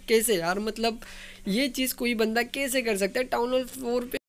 कैसे यार, मतलब ये चीज़ कोई बंदा कैसे कर सकता है टाउन हॉल 4 पे।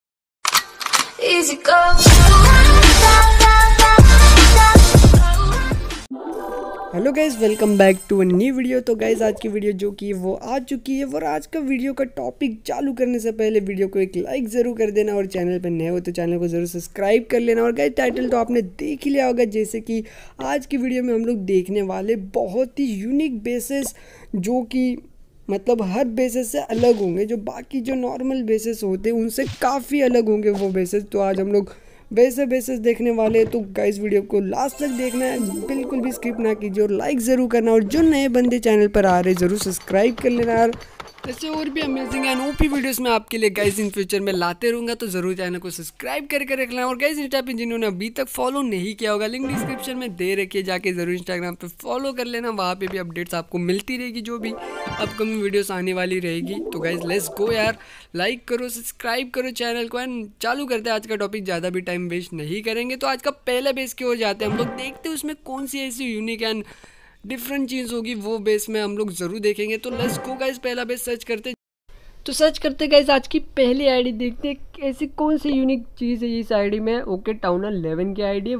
Hello guys, welcome back to a new video. तो गाइज आज की वीडियो जो कि वो आ चुकी है, और आज का वीडियो का टॉपिक चालू करने से पहले वीडियो को एक लाइक ज़रूर कर देना, और चैनल पर नए हो तो चैनल को ज़रूर सब्सक्राइब कर लेना। और गाइज टाइटल तो आपने देख ही लिया होगा, जैसे कि आज की वीडियो में हम लोग देखने वाले बहुत ही यूनिक बेसिस, जो कि मतलब हर बेसिस से अलग होंगे, जो बाकी जो नॉर्मल बेसिस होते हैं उनसे काफ़ी अलग होंगे वो बेसिस। तो आज हम लोग वैसे बेसिस देखने वाले हैं। तो गाइस वीडियो को लास्ट तक देखना है, बिल्कुल भी स्किप ना कीजिए, और लाइक ज़रूर करना, और जो नए बंदे चैनल पर आ रहे ज़रूर सब्सक्राइब कर लेना यार। ऐसे और भी अमेजिंग एंड ओपी वीडियोस मैं आपके लिए गाइस इन फ्यूचर में लाते रहूँगा, तो ज़रूर चैनल को सब्सक्राइब करके रखना। और गाइस इंस्टा पे जिन्होंने अभी तक फॉलो नहीं किया होगा, लिंक डिस्क्रिप्शन में दे रखिए, जाके ज़रूर इंस्टाग्राम पे फॉलो कर लेना। वहाँ पे भी अपडेट्स आपको मिलती रहेगी, जो भी अपकमिंग वीडियोस आने वाली रहेगी। तो गाइस लेट्स गो यार, लाइक करो, सब्सक्राइब करो चैनल को, एंड चालू करते हैं आज का टॉपिक। ज़्यादा भी टाइम वेस्ट नहीं करेंगे, तो आज का पहला बेस की ओर जाते हैं हम लोग। देखते हैं उसमें कौन सी ऐसी यूनिक एंड डिफरेंट चीज़ होगी, वो बेस में हम लोग ज़रूर देखेंगे। तो लेट्स गो गाइस, पहला बेस सर्च करते। तो सर्च करते गाइस आज की पहली आईडी, देखते हैं ऐसी कौन सी यूनिक चीज़ है इस आईडी में। ओके, टाउन हॉल 11 की आईडी है,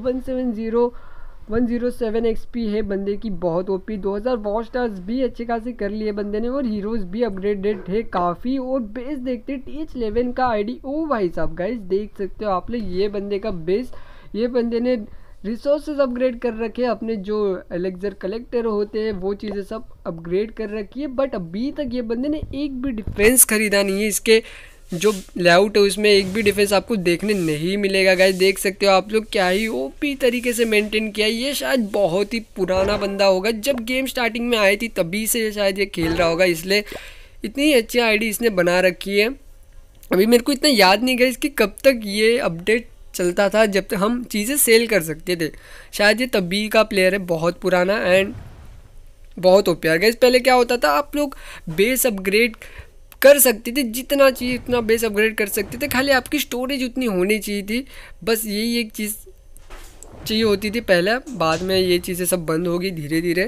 170 एक्सपी है बंदे की, बहुत ओपी। 2000 वॉच स्टार्स भी अच्छे खासे कर लिए बंदे ने, और हीरोज़ भी अपग्रेडेड है काफ़ी। और बेस देखते TH11 का आईडी। ओ भाई साहब गाइस देख सकते हो आप लोग, ये बंदे का बेस, ये बंदे ने रिसोर्सेज अपग्रेड कर रखे हैं, अपने जो एलेक्जर कलेक्टर होते हैं वो चीज़ें सब अपग्रेड कर रखी है। बट अभी तक ये बंदे ने एक भी डिफेंस खरीदा नहीं है। इसके जो लेआउट है उसमें एक भी डिफेंस आपको देखने नहीं मिलेगा गाइस। देख सकते हो आप लोग, क्या ही ओपी तरीके से मेंटेन किया। ये शायद बहुत ही पुराना बंदा होगा, जब गेम स्टार्टिंग में आई थी तभी से शायद ये खेल रहा होगा, इसलिए इतनी अच्छी आईडी इसने बना रखी है। अभी मेरे को इतना याद नहीं गया इसकी कब तक ये अपडेट चलता था, जब तक हम चीज़ें सेल कर सकते थे। शायद ये तभी का प्लेयर है, बहुत पुराना एंड बहुत ओपी यार गाइस। पहले क्या होता था, आप लोग बेस अपग्रेड कर सकते थे, जितना चाहिए उतना बेस अपग्रेड कर सकते थे, खाली आपकी स्टोरेज उतनी होनी चाहिए थी, बस यही एक चीज़ चाहिए होती थी पहले। बाद में ये चीज़ें सब बंद होगी धीरे धीरे।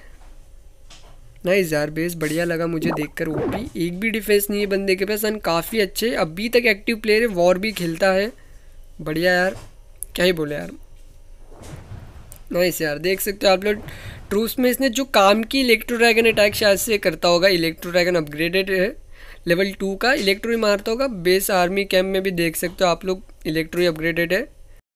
नाइस यार, बेस बढ़िया लगा मुझे देखकर। ओपी, एक भी डिफेंस नहीं है बंदे के पास, एंड काफ़ी अच्छे अभी तक एक्टिव प्लेयर है, वॉर भी खेलता है। बढ़िया यार, क्या ही बोले यार। नाइस यार, देख सकते हो आप लोग ट्रूस में इसने जो काम की इलेक्ट्रो ड्रैगन अटैक शायद से करता होगा। इलेक्ट्रो ड्रैगन अपग्रेडेड है, लेवल 2 का इलेक्ट्रो ही मारता होगा। बेस आर्मी कैंप में भी देख सकते हो आप लोग, इलेक्ट्रो ही अपग्रेडेड है।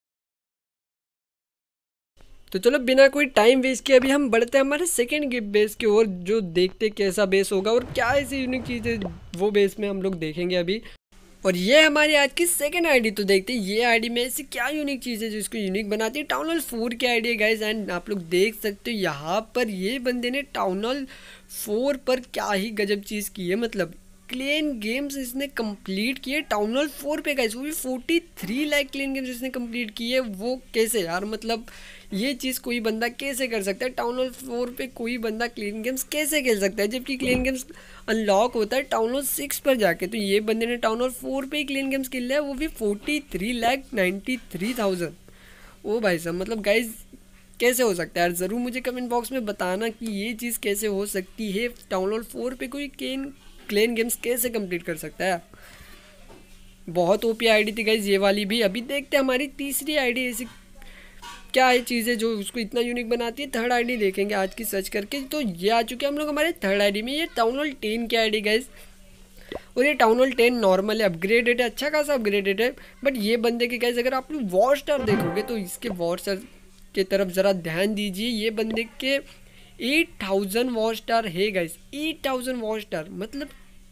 तो चलो बिना कोई टाइम वेस्ट किए अभी हम बढ़ते हैं हमारे सेकेंड गिफ्ट बेस की ओर, जो देखते कैसा बेस होगा और क्या ऐसी यूनिक चीज़ें वो बेस में हम लोग देखेंगे अभी। और ये हमारी आज की सेकंड आईडी। तो देखते हैं ये आईडी में ऐसी क्या यूनिक चीज़ है जो इसको यूनिक बनाती है। टाउन हॉल 4 की आईडी है गाइस, एंड आप लोग देख सकते हो यहाँ पर ये बंदे ने टाउन हॉल 4 पर क्या ही गजब चीज़ की है। मतलब क्लेन गेम्स इसने कंप्लीट किए टाउन हॉल 4 पे गाइस, वो भी 43 लाख क्लेन गेम्स इसने कंप्लीट किए है। वो कैसे यार, मतलब ये चीज़ कोई बंदा कैसे कर सकता है। टाउन हॉल 4 पे कोई बंदा क्लीन गेम्स कैसे खेल सकता है, जबकि क्लीन गेम्स अनलॉक होता है टाउन हॉल 6 पर जाके। तो ये बंदे ने टाउन हॉल 4 पे ही क्लीन गेम्स खेल लिया है, वो भी 43,93,000। ओ भाई साहब, मतलब गाइज कैसे हो सकता है यार, ज़रूर मुझे कमेंट बॉक्स में बताना कि ये चीज़ कैसे हो सकती है। टाउन हॉल 4 पे कोई क्लेन गेम्स कैसे कंप्लीट कर सकता है। बहुत ओपी आईडी थी गाइज ये वाली भी। अभी देखते हैं हमारी तीसरी आईडी ऐसी क्या है चीज़ है जो उसको इतना यूनिक बनाती है। थर्ड आईडी देखेंगे आज की सर्च करके। तो ये आ चुके हैं हम लोग हमारे थर्ड आईडी में। ये टाउन हॉल 10 की आईडी गाइज, और ये टाउन हॉल 10 नॉर्मल है, अपग्रेडेड है, अच्छा खासा अपग्रेडेड है। बट ये बंदे के गाइज अगर आप लोग वॉर स्टार देखोगे तो इसके वॉर स्टार के तरफ ज़रा ध्यान दीजिए। ये बंदे के 8000 वॉर स्टार है गाइज, 8000 वॉर स्टार मतलब।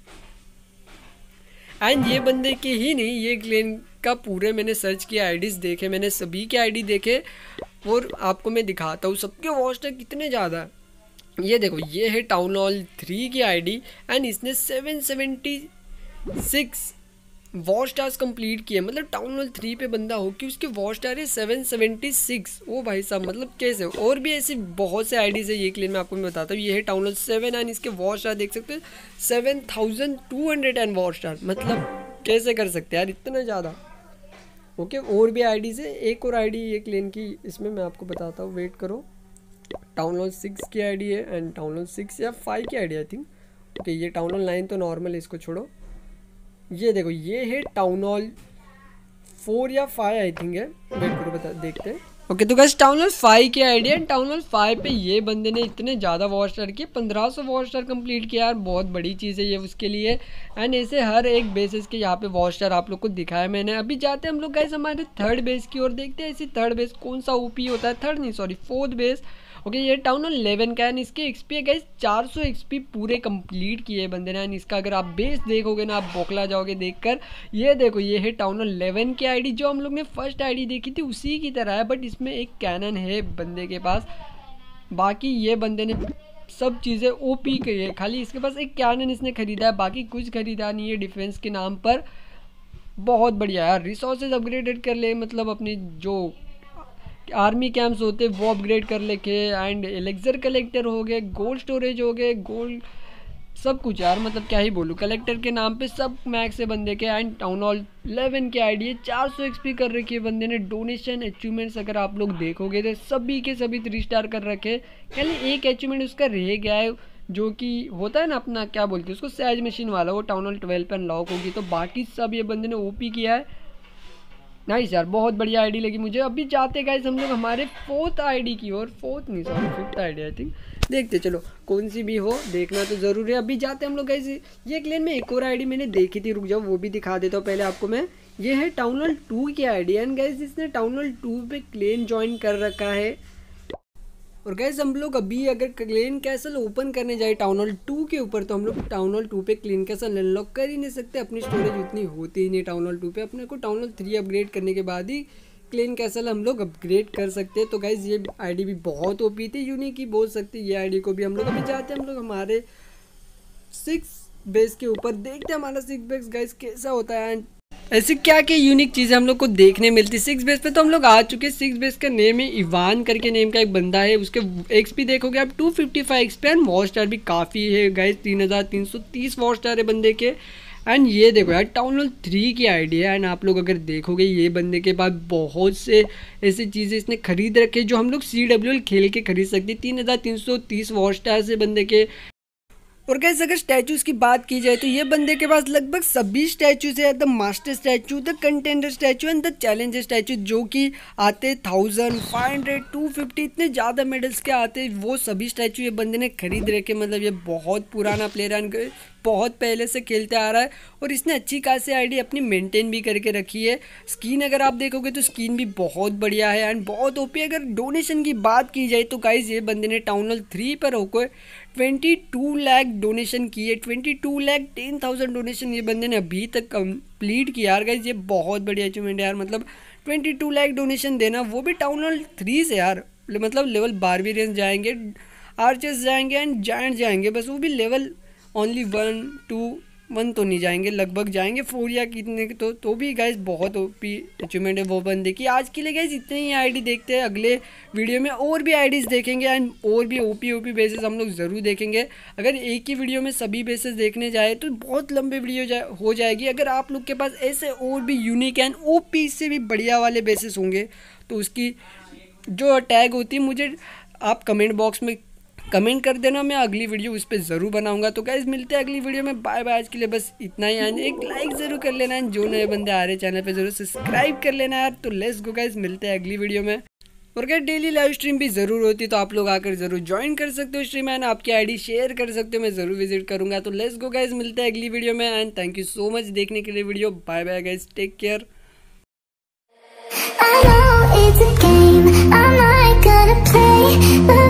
एंड ये बंदे के ही नहीं, ये क्लेन का पूरे मैंने सर्च किया, आईडीज़ देखे मैंने, सभी के आईडी देखे, और आपको मैं दिखाता हूँ सबके वॉच टाइम कितने ज़्यादा है। ये देखो, ये है टाउन हॉल 3 की आईडी, एंड इसने 776 वॉच स्टार्स कंप्लीट किए। मतलब टाउन हॉल 3 पे बंदा हो कि उसके वॉच स्टार है 776। ओ भाई साहब, मतलब कैसे। और भी ऐसी बहुत से आईडीज़ है ये क्लेन में, आपको मैं बताता हूँ। ये है टाउन हॉल 7 एंड इसके वॉच स्टार देख सकते हो 7200 एंड वॉच स्टार। मतलब कैसे कर सकते हैं यार इतना ज़्यादा। ओके, और भी आईडीज़ है, एक और आईडी ये क्लेन की, इसमें मैं आपको बताता हूँ, वेट करो। टाउन हॉल 6 की आईडी है, एंड टाउन हॉल 6 या 5 की आईडी आई थिंक। ओके ये टाउन हॉल 9 तो नॉर्मल है, इसको छोड़ो। ये देखो ये है टाउन हॉल 4 या 5 आई थिंक है, वेट करो बता देखते हैं। ओके तो गाइस टाउन हॉल 5 की आइडिया, टाउन हॉल 5 पे ये बंदे ने इतने ज़्यादा वॉच स्टार किए, 1500 वॉच स्टार कंप्लीट किया यार, बहुत बड़ी चीज़ है ये उसके लिए। एंड ऐसे हर एक बेसिस के यहाँ पे वॉच स्टार आप लोग को दिखाया मैंने। अभी जाते हैं हम लोग गाइस हमारे थर्ड बेस की ओर, देखते हैं ऐसी थर्ड बेस कौन सा ओपी होता है, थर्ड नहीं सॉरी फोर्थ बेस। ओके ये टाउन हॉल 11 का है, इसके एक्सपी है गाइस 400 एक्सपी पूरे कंप्लीट किए बंदे ने। इसका अगर आप बेस देखोगे ना आप बौखला जाओगे देखकर। ये देखो ये है टाउन हॉल 11 की आईडी, जो हम लोग ने फर्स्ट आईडी देखी थी उसी की तरह है, बट इसमें एक कैनन है बंदे के पास। बाकी ये बंदे ने सब चीज़ें ओपी की है, खाली इसके पास एक कैनन इसने खरीदा है, बाकी कुछ खरीदा नहीं है डिफेंस के नाम पर। बहुत बढ़िया यार, रिसोर्सेज अपग्रेडेड कर ले, मतलब अपनी जो आर्मी कैंप्स होते वो अपग्रेड कर लेके, एंड एलेक्जर कलेक्टर हो गए, गोल्ड स्टोरेज हो गए, गोल्ड सब कुछ यार, मतलब क्या ही बोलूँ, कलेक्टर के नाम पे सब मैक्स है बंदे के। एंड टाउन हॉल 11 की आईडी है, 400 एक्सपी कर रखी है बंदे ने। डोनेशन अचीवमेंट्स अगर आप लोग देखोगे तो सभी के सभी 3 स्टार कर रखे, खाली एक अचीवमेंट उसका रह गया है जो कि होता है ना अपना क्या बोलते हैं उसको, सैज मशीन वाला, वो टाउन हॉल 12 पे अनलॉक होगी। तो बाकी सब ये बंदे ने ओपी किया है। नाइस यार, बहुत बढ़िया आईडी लगी मुझे। अभी जाते गाइस हम लोग हमारे फोर्थ आईडी की ओर, फोर्थ नहीं sorry fifth ID I think, देखते चलो कौन सी भी हो, देखना तो ज़रूर है। अभी जाते हम लोग गाइस, ये क्लेन में एक और आईडी मैंने देखी थी, रुक जाओ वो भी दिखा देता हूँ पहले आपको मैं। ये है टाउन हॉल 2 की आईडी, एंड गाइस इसने टाउन हॉल 2 पे क्लेन ज्वाइन कर रखा है। और गैस हम लोग अभी अगर क्लेन कैसल ओपन करने जाए टाउन हॉल 2 के ऊपर, तो हम लोग टाउन हॉल 2 पे क्लेन कैसल अनलॉक कर ही नहीं सकते, अपनी स्टोरेज उतनी होती ही नहीं टाउन हॉल 2 पे। अपने को टाउन हॉल 3 अपग्रेड करने के बाद ही क्लेन कैसल हम लोग अपग्रेड कर सकते हैं। तो गाइज ये आईडी भी बहुत ओपी थी, यूनिक ही बोल सकते हैं ये आईडी को भी। हम लोग अभी जाते हैं हम लोग हमारे 6 बेस के ऊपर, देखते हैं हमारा 6 बेस गाइज कैसा होता है। ऐसे क्या क्या यूनिक चीज़ें हम लोग को देखने मिलती है 6 बेस पे। तो हम लोग आ चुके हैं 6 बेस का नेम है इवान करके नेम का एक बंदा है, उसके एक्सपी देखोगे आप 255 एक्सपी, एंड वॉच स्टार भी काफ़ी है गाइस, 3330 वॉच स्टार है बंदे के। एंड ये देखो यार टाउन हॉल 3 की आईडी है, एंड आप लोग अगर देखोगे ये बंदे के पास बहुत से ऐसी चीज़ें इसने खरीद रखे जो हम लोग CWL खेल के खरीद सकते हैं। 3330 वॉच स्टार से बंदे के। और गाइस अगर स्टैचूज की बात की जाए तो ये बंदे के पास लगभग सभी स्टैचूज है, the master statue, the contender statue and the challenger statue, जो कि आते 1000, 500, 250 इतने ज़्यादा मेडल्स के आते, वो सभी स्टैचू ये बंदे ने खरीद रखे। मतलब ये बहुत पुराना प्लेयर है, बहुत पहले से खेलते आ रहा है, और इसने अच्छी खासी आईडी अपनी मेंटेन भी करके रखी है। स्किन अगर आप देखोगे तो स्किन भी बहुत बढ़िया है एंड बहुत ओपी। अगर डोनेशन की बात की जाए तो गाइस ये बंदे ने टाउन हॉल 3 पर होकर 22 लाख डोनेशन किए, 22,10,000 डोनेशन ये बंदे ने अभी तक कंप्लीट किया यार। गाइस ये बहुत बढ़िया अचीवमेंट है यार, मतलब 22 लाख डोनेशन देना, वो भी टाउन हॉल 3 से यार। मतलब लेवल बारबेरियंस जाएंगे, आर्चर्स जाएंगे एंड जायंट जाएंगे, बस वो भी लेवल ओनली 1, 2, 1 तो नहीं जाएंगे, लगभग जाएंगे 4 या कितने तो भी गाइस बहुत ओपी अचीवमेंट है वो बंदे की। आज के लिए गाइस इतने ही आईडी देखते हैं, अगले वीडियो में और भी आईडीज़ देखेंगे एंड और भी ओपी बेसेस हम लोग ज़रूर देखेंगे। अगर एक ही वीडियो में सभी बेसेस देखने जाए तो बहुत लंबे वीडियो हो जाएगी। अगर आप लोग के पास ऐसे और भी यूनिक एंड ओपी से भी बढ़िया वाले बेसेस होंगे तो उसकी जो टैग होती है मुझे आप कमेंट बॉक्स में कमेंट कर देना, मैं अगली वीडियो उस पर ज़रूर बनाऊंगा। तो गाइस मिलते हैं अगली वीडियो में, बाय बाय। आज के लिए बस इतना ही, एंड एक लाइक ज़रूर कर लेना, जो नए बंदे आ रहे हैं चैनल पे ज़रूर सब्सक्राइब कर लेना यार। तो लेट्स गो गाइस, मिलते हैं अगली वीडियो में। और अगर डेली लाइव स्ट्रीम भी ज़रूर होती तो आप लोग आकर ज़रूर ज्वाइन कर सकते हो स्ट्रीम, एंड आपकी आईडी शेयर कर सकते हो, मैं ज़रूर विजिट करूँगा। तो लेट्स गो गाइस, मिलते हैं अगली वीडियो में, and thank you so much देखने के लिए video. Bye bye guys, take care. I know it's a game I'm not gonna play, but